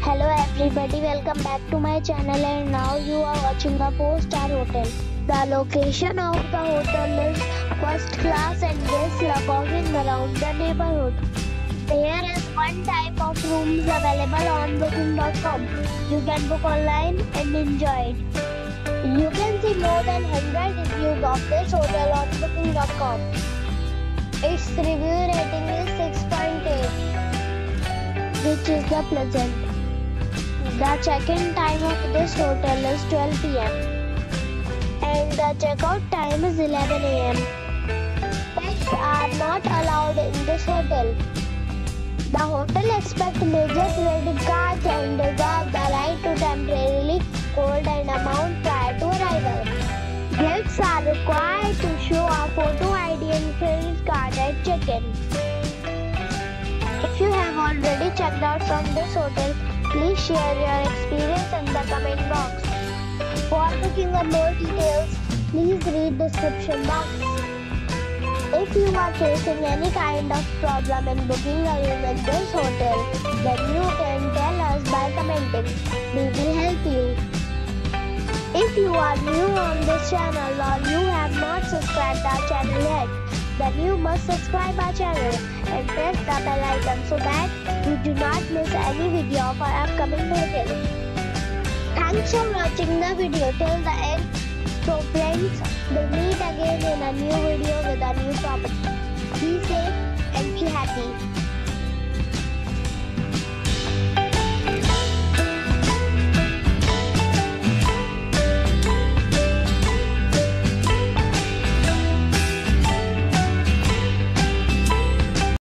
Hello everybody, welcome back to my channel and now you are watching a 4-star hotel. The location of the hotel is first class and guests love walking around the neighborhood. There is one type of rooms available on booking.com. You can book online and enjoy it. You can see more than 100 reviews of this hotel on booking.com. Its review rating is 6.8, which is the pleasant. The check-in time of this hotel is 12 p.m. and the checkout time is 11 a.m. Pets are not allowed in this hotel. The hotel accepts major credit cards and reserves the right to temporarily hold an amount prior to arrival. Guests are required to show a photo ID and credit card at check-in. If you have already checked out from this hotel, please share your experience in the comment box. For booking or more details, please read description box. If you are facing any kind of problem in booking a room in this hotel, then you can tell us by commenting. We will help you. If you are new on this channel or you have not subscribed our channel yet, then you must subscribe our channel and press the bell icon so that you do not miss any video of our upcoming hotel. Thanks for watching the video till the end. So friends, we'll meet again in a new video with a new property. Be safe and be happy.